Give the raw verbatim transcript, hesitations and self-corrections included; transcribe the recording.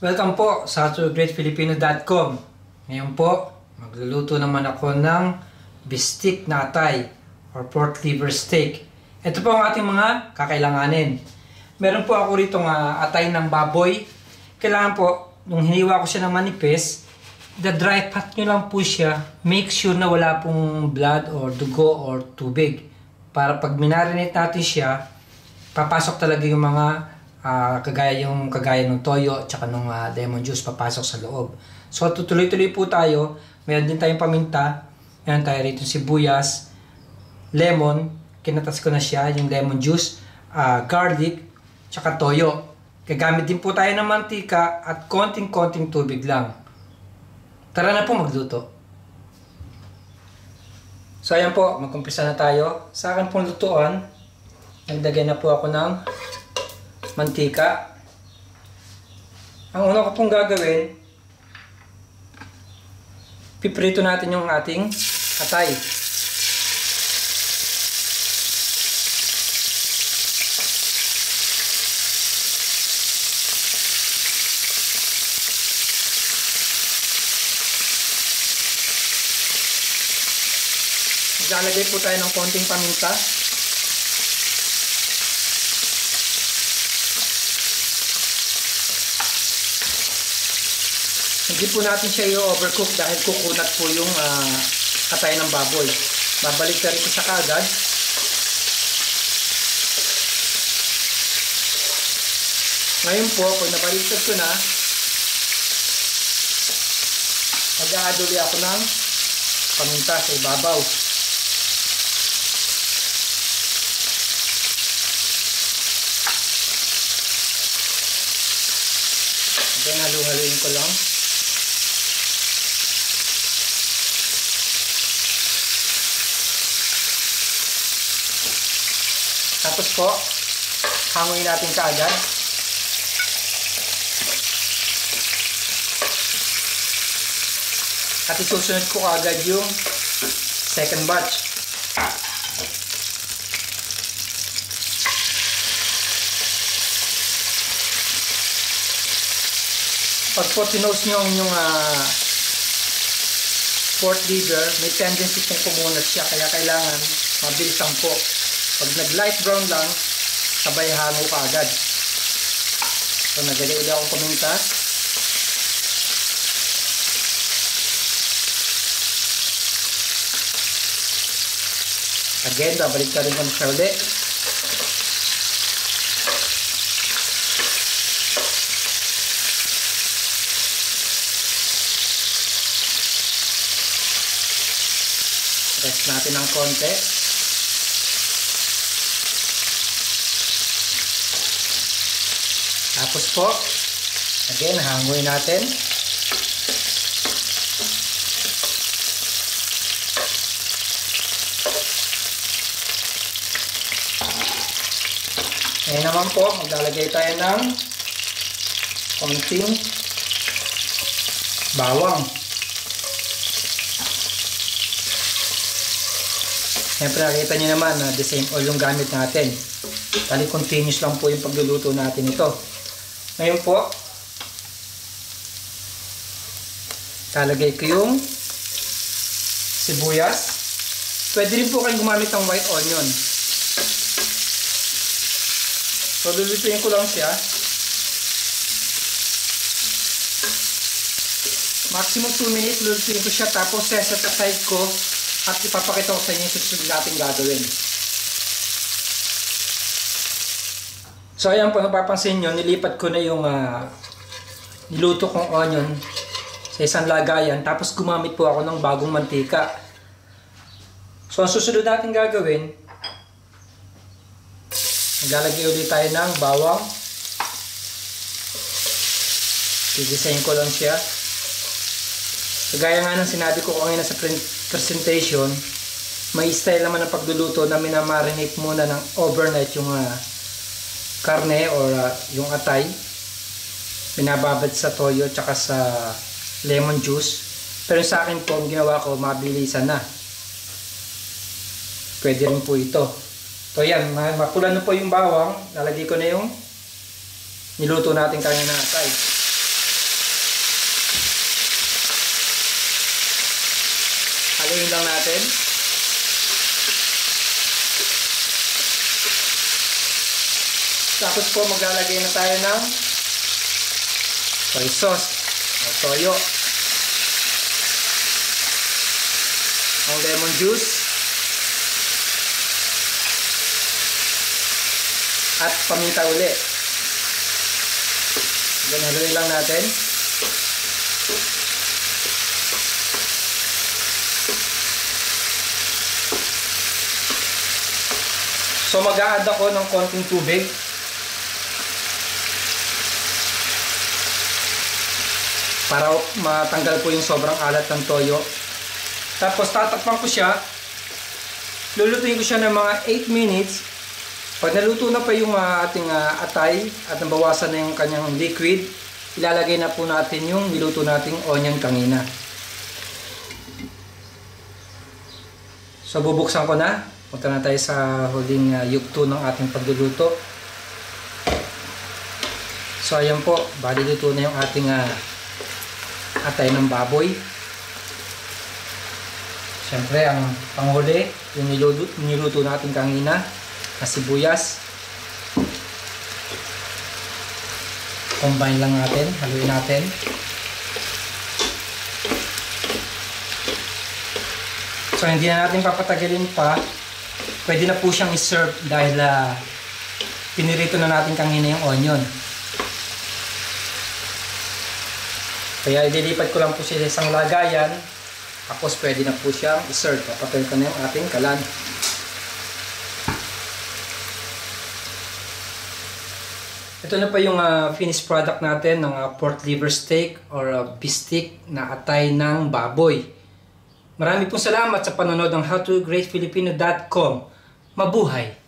Welcome po sa to great filipino dot com. Ngayon po, magluluto naman ako ng bistek na atay or pork liver steak. Ito po ang ating mga kakailanganin. Meron po ako rito nga atay ng baboy. Kailangan po, nung hiniwa ko siya ng manipis, the-dry pat nyo lang po siya. Make sure na wala pong blood or dugo or tubig. Para pag minarinate natin siya, papasok talaga yung mga Uh, kagaya yung kagaya ng toyo at saka ng uh, lemon juice papasok sa loob. So tutuloy-tuloy po tayo. Meron din tayong paminta. Meron tayo rito sibuyas, lemon, kinatas ko na siya, yung lemon juice, uh, garlic, tsaka toyo. Gagamit din po tayo ng mantika at konting-konting tubig lang. Tara na po magluto. So ayan po, mag-umpisa na tayo. Sa akin pong lutuan, nagdagay na po ako ng mantika. Ang una ko pong gagawin, piprito natin yung ating atay. Maglalagay po tayo ng konting paminta. Hindi po natin siya i-overcook dahil kukunat po yung uh, atay ng baboy. Babalik ka rin siya kaagad. Ngayon po, pag nabaliktad ko na, mag-a-add ulit ako ng paminta sa ibabaw. Then, halu-haluin ko lang. Tapos po, hanguin natin kaagad. At isusunod ko kaagad yung second batch. Pag po tinose nyo yung uh, pork liver, may tendency pong kumunat siya. Kaya kailangan mabilisan po. Pag nag-light brown lang, sabay hango ka agad. So, nagali ulit akong paminta. Again, babalik ka rin kami siya ulit. Rest natin ng konti. Tapos po, again, hanguin natin. Ngayon naman po, maglalagay tayo ng konting bawang. Siyempre, nakita nyo naman na the same oil yung gamit natin. Tali continuous lang po yung pagluluto natin ito. Ngayon po, talagay ko yung sibuyas. Pwede rin po kayong gumamit ng white onion. So, lulutuin ko lang siya. Maximum two minutes, lulutuin ko siya. Tapos, set aside ko at ipapakita ko sa inyo yung susunod natin gagawin. So ayan po, napapansin nyo, nilipat ko na yung uh, niluto kong onion sa isang lagayan. Tapos gumamit po ako ng bagong mantika. So ang susunod natin gagawin, maglalagay ulit tayo ng bawang. Didisayin ko lang siya. So gaya nga ng sinabi ko kanina sa presentation, may style naman ng pagluluto na minamarinate muna ng overnight yung uh, karne or uh, yung atay, binababad sa toyo tsaka sa lemon juice. Pero sa akin po, ang ginawa ko, mabilisan na. Pwede rin po ito. So yan, mapula na po yung bawang, lalagay ko na yung niluto natin kanina na atay. Haluin lang natin. Tapos po maglalagay na tayo ng soy sauce o toyo. Ang lemon juice. At paminta uli. Then haluin lang natin. So mag-a-add ako ng konting tubig. Para matanggal po yung sobrang alat ng toyo. Tapos tatakpan ko siya. Lulutuin ko siya ng mga eight minutes. Pag naluto na pa yung uh, ating uh, atay at nabawasan na yung kanyang liquid, ilalagay na po natin yung niluto nating onion kanina. So bubuksan ko na. Punta na tayo sa huling uh, yugto ng ating pagluluto. So ayan po, bali luto na yung ating uh, atay ng baboy. Siyempre, ang panghuli, yung niluto, niluto natin kanina na sibuyas. Combine lang natin, haluin natin. So, hindi na natin papatagalin pa. Pwede na po siyang iserve dahil uh, pinirito na natin kanina yung onion. Kaya ililipat ko lang po siya sa isang lagayan. Tapos pwede na po siyang i-serve. Papatay ko na yung ating kalan. Ito na pa yung uh, finished product natin ng uh, pork liver steak or uh, bistek na atay ng baboy. Marami pong salamat sa panonood ng how to great filipino dot com. Mabuhay!